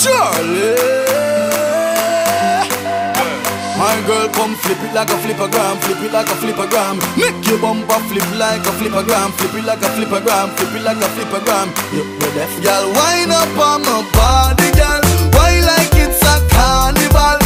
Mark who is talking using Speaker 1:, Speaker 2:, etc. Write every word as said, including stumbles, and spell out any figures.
Speaker 1: Surely. My girl, come flip it like a flippergram, flip it like a flippergram. Make your bumper flip like a flippergram, flip it like a flippergram, flip it like a flippergram. You deaf, girl, wind up on my body, girl. Why like it's a carnival?